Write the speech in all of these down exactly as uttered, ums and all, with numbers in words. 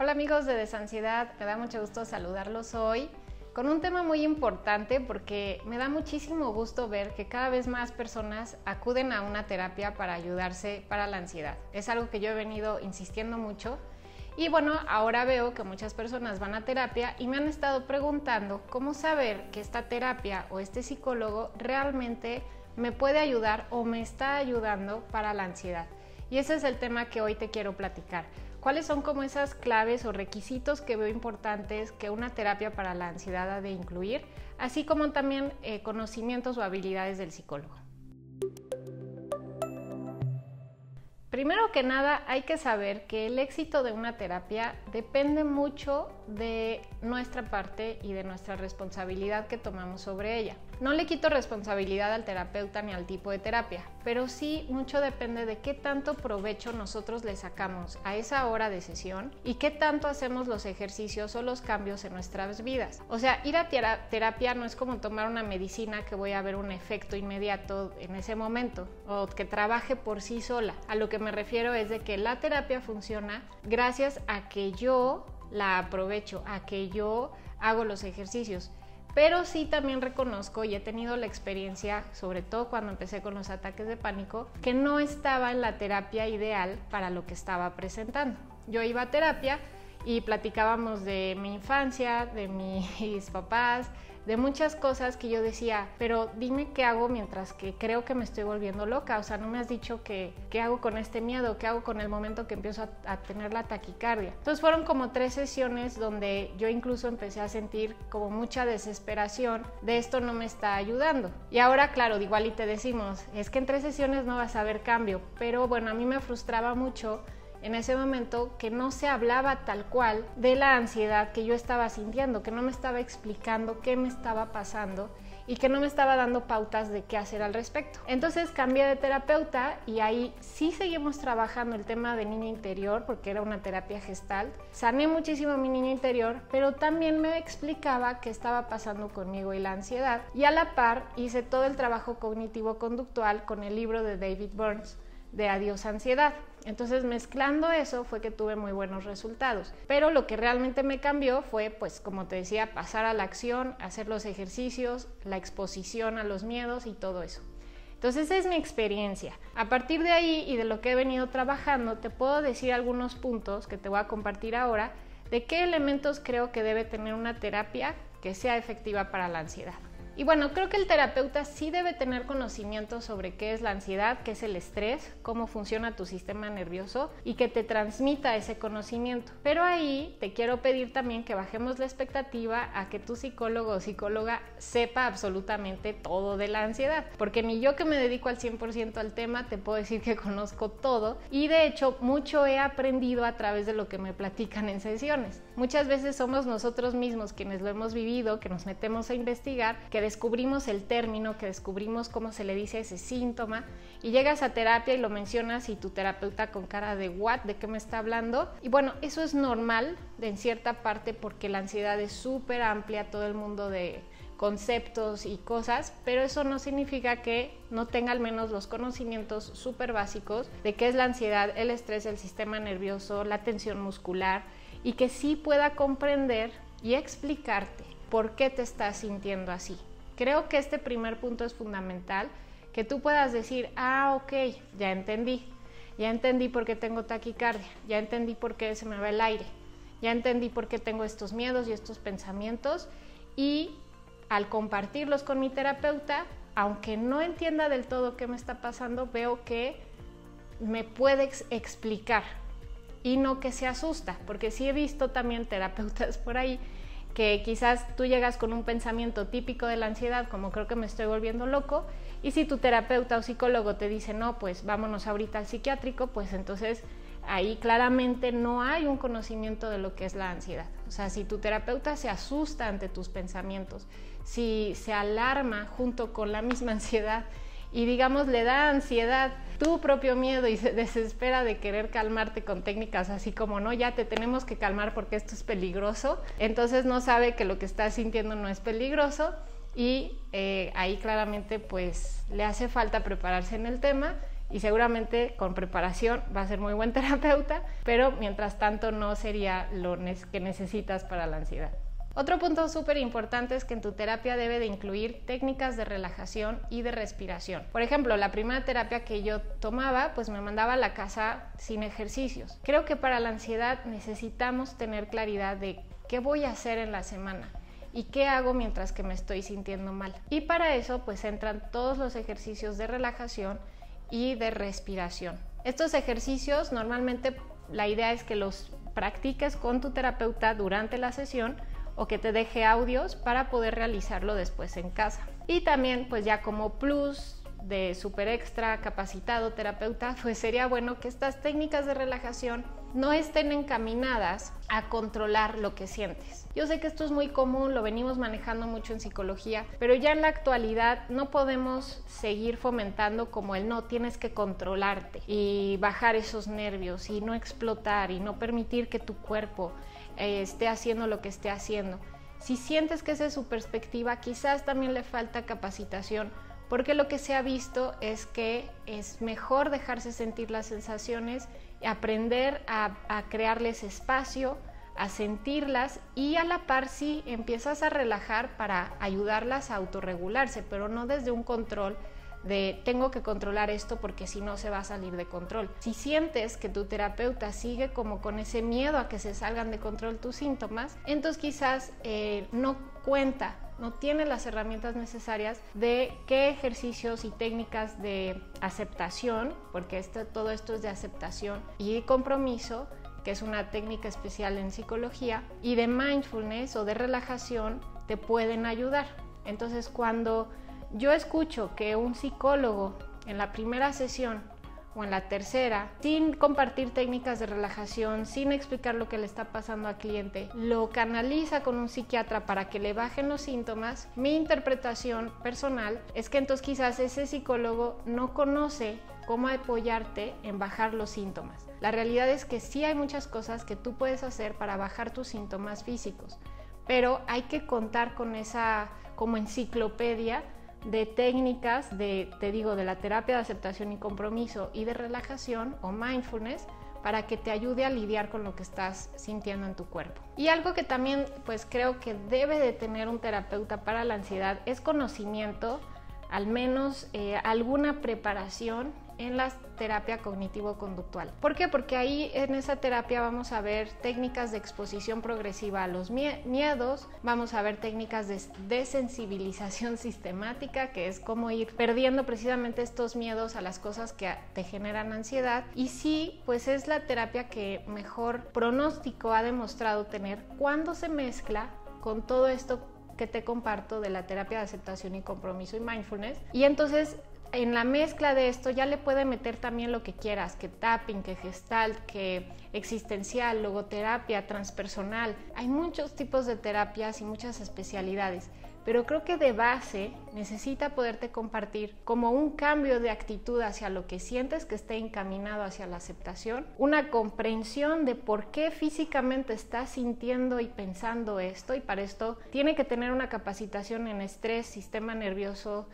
Hola amigos de Desansiedad, me da mucho gusto saludarlos hoy con un tema muy importante porque me da muchísimo gusto ver que cada vez más personas acuden a una terapia para ayudarse para la ansiedad. Es algo que yo he venido insistiendo mucho y bueno, ahora veo que muchas personas van a terapia y me han estado preguntando cómo saber que esta terapia o este psicólogo realmente me puede ayudar o me está ayudando para la ansiedad. Y ese es el tema que hoy te quiero platicar. ¿Cuáles son como esas claves o requisitos que veo importantes que una terapia para la ansiedad ha de incluir, así como también eh, conocimientos o habilidades del psicólogo? Primero que nada, hay que saber que el éxito de una terapia depende mucho de nuestra parte y de nuestra responsabilidad que tomamos sobre ella. No le quito responsabilidad al terapeuta ni al tipo de terapia, pero sí mucho depende de qué tanto provecho nosotros le sacamos a esa hora de sesión y qué tanto hacemos los ejercicios o los cambios en nuestras vidas. O sea, ir a terapia no es como tomar una medicina que voy a ver un efecto inmediato en ese momento o que trabaje por sí sola. A lo que me refiero es de que la terapia funciona gracias a que yo la aprovecho, a que yo hago los ejercicios. Pero sí también reconozco y he tenido la experiencia, sobre todo cuando empecé con los ataques de pánico, que no estaba en la terapia ideal para lo que estaba presentando. Yo iba a terapia y platicábamos de mi infancia, de mis papás, de muchas cosas que yo decía, pero dime qué hago mientras que creo que me estoy volviendo loca. O sea, no me has dicho que, qué hago con este miedo, qué hago con el momento que empiezo a, a tener la taquicardia. Entonces fueron como tres sesiones donde yo incluso empecé a sentir como mucha desesperación de esto no me está ayudando. Y ahora, claro, igual y te decimos, es que en tres sesiones no vas a ver cambio, pero bueno, a mí me frustraba mucho en ese momento que no se hablaba tal cual de la ansiedad que yo estaba sintiendo, que no me estaba explicando qué me estaba pasando y que no me estaba dando pautas de qué hacer al respecto. Entonces cambié de terapeuta y ahí sí seguimos trabajando el tema de niño interior porque era una terapia gestalt. Sané muchísimo a mi niño interior, pero también me explicaba qué estaba pasando conmigo y la ansiedad. Y a la par hice todo el trabajo cognitivo-conductual con el libro de David Burns de Adiós Ansiedad. Entonces mezclando eso fue que tuve muy buenos resultados, pero lo que realmente me cambió fue, pues como te decía, pasar a la acción, hacer los ejercicios, la exposición a los miedos y todo eso. Entonces esa es mi experiencia. A partir de ahí y de lo que he venido trabajando, te puedo decir algunos puntos que te voy a compartir ahora de qué elementos creo que debe tener una terapia que sea efectiva para la ansiedad. Y bueno, creo que el terapeuta sí debe tener conocimiento sobre qué es la ansiedad, qué es el estrés, cómo funciona tu sistema nervioso y que te transmita ese conocimiento. Pero ahí te quiero pedir también que bajemos la expectativa a que tu psicólogo o psicóloga sepa absolutamente todo de la ansiedad. Porque ni yo que me dedico al cien por ciento al tema te puedo decir que conozco todo y de hecho mucho he aprendido a través de lo que me platican en sesiones. Muchas veces somos nosotros mismos quienes lo hemos vivido, que nos metemos a investigar, que descubrimos el término, que descubrimos cómo se le dice a ese síntoma y llegas a terapia y lo mencionas y tu terapeuta con cara de ¿what? ¿De qué me está hablando? Y bueno, eso es normal de en cierta parte porque la ansiedad es súper amplia, todo el mundo de conceptos y cosas, pero eso no significa que no tenga al menos los conocimientos súper básicos de qué es la ansiedad, el estrés, el sistema nervioso, la tensión muscular y que sí pueda comprender y explicarte por qué te estás sintiendo así. Creo que este primer punto es fundamental, que tú puedas decir, ah, ok, ya entendí, ya entendí por qué tengo taquicardia, ya entendí por qué se me va el aire, ya entendí por qué tengo estos miedos y estos pensamientos y al compartirlos con mi terapeuta, aunque no entienda del todo qué me está pasando, veo que me puede ex- explicar y no que se asusta, porque sí he visto también terapeutas por ahí que quizás tú llegas con un pensamiento típico de la ansiedad, como creo que me estoy volviendo loco, y si tu terapeuta o psicólogo te dice, no, pues vámonos ahorita al psiquiátrico, pues entonces ahí claramente no hay un conocimiento de lo que es la ansiedad. O sea, si tu terapeuta se asusta ante tus pensamientos, si se alarma junto con la misma ansiedad y digamos le da ansiedad tu propio miedo y se desespera de querer calmarte con técnicas así como no, ya te tenemos que calmar porque esto es peligroso, entonces no sabe que lo que estás sintiendo no es peligroso y eh, ahí claramente pues le hace falta prepararse en el tema y seguramente con preparación va a ser muy buen terapeuta, pero mientras tanto no sería lo que necesitas para la ansiedad. Otro punto súper importante es que en tu terapia debe de incluir técnicas de relajación y de respiración. Por ejemplo, la primera terapia que yo tomaba, pues me mandaba a la casa sin ejercicios. Creo que para la ansiedad necesitamos tener claridad de qué voy a hacer en la semana y qué hago mientras que me estoy sintiendo mal. Y para eso, pues entran todos los ejercicios de relajación y de respiración. Estos ejercicios normalmente la idea es que los practiques con tu terapeuta durante la sesión o que te deje audios para poder realizarlo después en casa. Y también pues ya como plus de super extra capacitado terapeuta, pues sería bueno que estas técnicas de relajación no estén encaminadas a controlar lo que sientes. Yo sé que esto es muy común, lo venimos manejando mucho en psicología, pero ya en la actualidad no podemos seguir fomentando como el no, tienes que controlarte y bajar esos nervios y no explotar y no permitir que tu cuerpo eh, esté haciendo lo que esté haciendo. Si sientes que esa es su perspectiva, quizás también le falta capacitación, porque lo que se ha visto es que es mejor dejarse sentir las sensaciones, aprender a, a crearles espacio, a sentirlas y a la par sí empiezas a relajar para ayudarlas a autorregularse, pero no desde un control de tengo que controlar esto porque si no se va a salir de control. Si sientes que tu terapeuta sigue como con ese miedo a que se salgan de control tus síntomas, entonces quizás eh, no cuenta, no tiene las herramientas necesarias de qué ejercicios y técnicas de aceptación, porque esto, todo esto es de aceptación y compromiso, que es una técnica especial en psicología, y de mindfulness o de relajación te pueden ayudar. Entonces cuando yo escucho que un psicólogo en la primera sesión o en la tercera, sin compartir técnicas de relajación, sin explicar lo que le está pasando al cliente, lo canaliza con un psiquiatra para que le bajen los síntomas, mi interpretación personal es que entonces quizás ese psicólogo no conoce cómo apoyarte en bajar los síntomas. La realidad es que sí hay muchas cosas que tú puedes hacer para bajar tus síntomas físicos, pero hay que contar con esa como enciclopedia de técnicas de, te digo, de la terapia de aceptación y compromiso y de relajación o mindfulness para que te ayude a lidiar con lo que estás sintiendo en tu cuerpo. Y algo que también pues creo que debe de tener un terapeuta para la ansiedad es conocimiento, al menos eh, alguna preparación en la terapia cognitivo-conductual. ¿Por qué? Porque ahí en esa terapia vamos a ver técnicas de exposición progresiva a los miedos, vamos a ver técnicas de desensibilización sistemática, que es cómo ir perdiendo precisamente estos miedos a las cosas que te generan ansiedad, y sí, pues es la terapia que mejor pronóstico ha demostrado tener cuando se mezcla con todo esto que te comparto de la terapia de aceptación y compromiso y mindfulness. Y entonces en la mezcla de esto ya le puede meter también lo que quieras, que tapping, que gestalt, que existencial, logoterapia, transpersonal. Hay muchos tipos de terapias y muchas especialidades, pero creo que de base necesita poderte compartir como un cambio de actitud hacia lo que sientes que esté encaminado hacia la aceptación, una comprensión de por qué físicamente estás sintiendo y pensando esto, y para esto tiene que tener una capacitación en estrés, sistema nervioso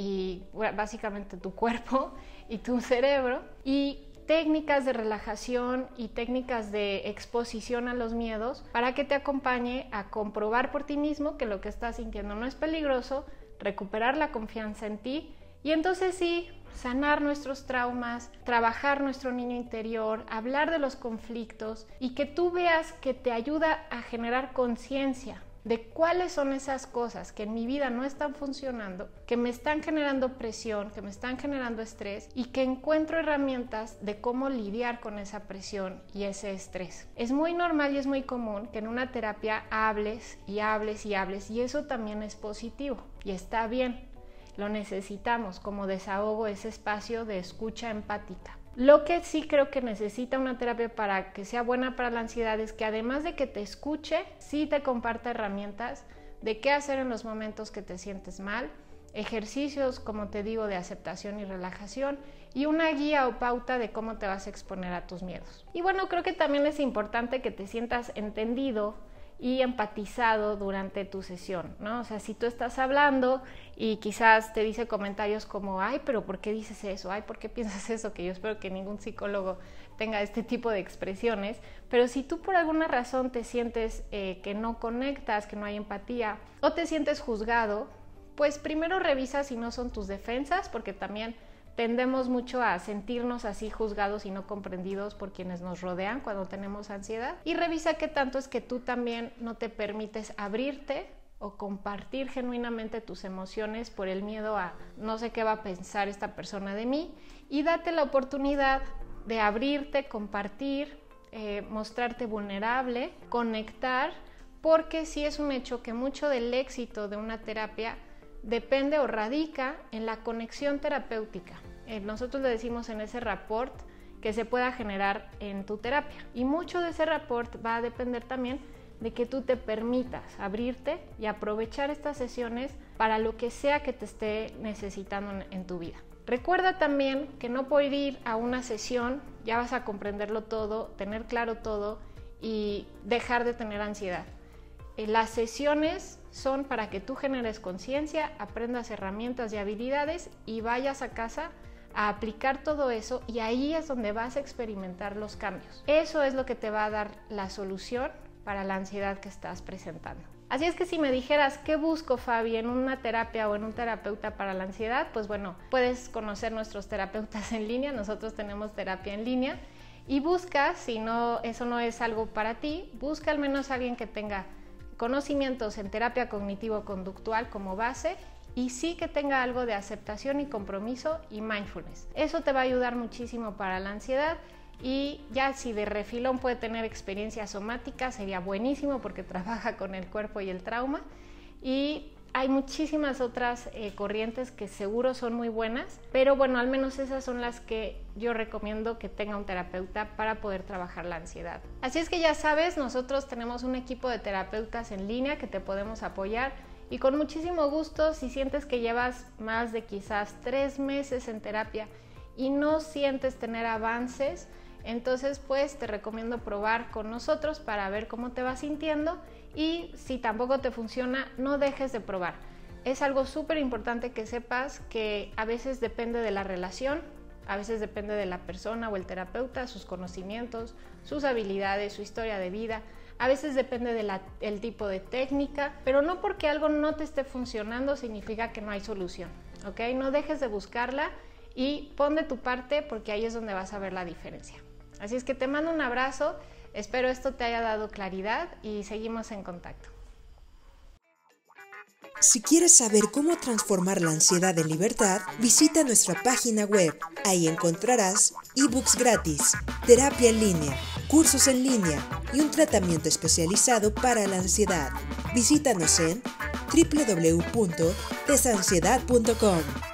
y básicamente tu cuerpo y tu cerebro, y técnicas de relajación y técnicas de exposición a los miedos para que te acompañe a comprobar por ti mismo que lo que estás sintiendo no es peligroso, recuperar la confianza en ti y entonces sí, sanar nuestros traumas, trabajar nuestro niño interior, hablar de los conflictos y que tú veas que te ayuda a generar conciencia de cuáles son esas cosas que en mi vida no están funcionando, que me están generando presión, que me están generando estrés, y que encuentro herramientas de cómo lidiar con esa presión y ese estrés. Es muy normal y es muy común que en una terapia hables y hables y hables, y eso también es positivo y está bien. Lo necesitamos como desahogo, ese espacio de escucha empática. Lo que sí creo que necesita una terapia para que sea buena para la ansiedad es que además de que te escuche, sí te comparta herramientas de qué hacer en los momentos que te sientes mal, ejercicios, como te digo, de aceptación y relajación, y una guía o pauta de cómo te vas a exponer a tus miedos. Y bueno, creo que también es importante que te sientas entendido y empatizado durante tu sesión, ¿no? O sea, si tú estás hablando y quizás te dice comentarios como, ay, pero ¿por qué dices eso? Ay, ¿por qué piensas eso? Que yo espero que ningún psicólogo tenga este tipo de expresiones, pero si tú por alguna razón te sientes eh, que no conectas, que no hay empatía o te sientes juzgado, pues primero revisa si no son tus defensas, porque también tendemos mucho a sentirnos así juzgados y no comprendidos por quienes nos rodean cuando tenemos ansiedad. Y revisa qué tanto es que tú también no te permites abrirte o compartir genuinamente tus emociones por el miedo a no sé qué va a pensar esta persona de mí. Y date la oportunidad de abrirte, compartir, eh, mostrarte vulnerable, conectar, porque sí es un hecho que mucho del éxito de una terapia depende o radica en la conexión terapéutica. Eh, nosotros le decimos en ese rapport que se pueda generar en tu terapia. Y mucho de ese rapport va a depender también de que tú te permitas abrirte y aprovechar estas sesiones para lo que sea que te esté necesitando en, en tu vida. Recuerda también que no por ir a una sesión ya vas a comprenderlo todo, tener claro todo y dejar de tener ansiedad. Las sesiones son para que tú generes conciencia, aprendas herramientas y habilidades y vayas a casa a aplicar todo eso, y ahí es donde vas a experimentar los cambios. Eso es lo que te va a dar la solución para la ansiedad que estás presentando. Así es que si me dijeras, ¿qué busco, Fabi, en una terapia o en un terapeuta para la ansiedad? Pues bueno, puedes conocer nuestros terapeutas en línea, nosotros tenemos terapia en línea, y busca, si no, eso no es algo para ti, busca al menos a alguien que tenga conocimientos en terapia cognitivo-conductual como base y sí que tenga algo de aceptación y compromiso y mindfulness. Eso te va a ayudar muchísimo para la ansiedad, y ya si de refilón puede tener experiencia somática sería buenísimo porque trabaja con el cuerpo y el trauma, y hay muchísimas otras eh, corrientes que seguro son muy buenas, pero bueno, al menos esas son las que yo recomiendo que tenga un terapeuta para poder trabajar la ansiedad. Así es que ya sabes, nosotros tenemos un equipo de terapeutas en línea que te podemos apoyar, y con muchísimo gusto, si sientes que llevas más de quizás tres meses en terapia y no sientes tener avances, entonces pues te recomiendo probar con nosotros para ver cómo te vas sintiendo, y si tampoco te funciona, no dejes de probar. Es algo súper importante que sepas que a veces depende de la relación, a veces depende de la persona o el terapeuta, sus conocimientos, sus habilidades, su historia de vida, a veces depende del tipo de técnica, pero no porque algo no te esté funcionando significa que no hay solución, ¿ok? No dejes de buscarla y pon de tu parte, porque ahí es donde vas a ver la diferencia. Así es que te mando un abrazo, espero esto te haya dado claridad y seguimos en contacto. Si quieres saber cómo transformar la ansiedad en libertad, visita nuestra página web. Ahí encontrarás ebooks gratis, terapia en línea, cursos en línea y un tratamiento especializado para la ansiedad. Visítanos en doble u doble u doble u punto desansiedad punto com.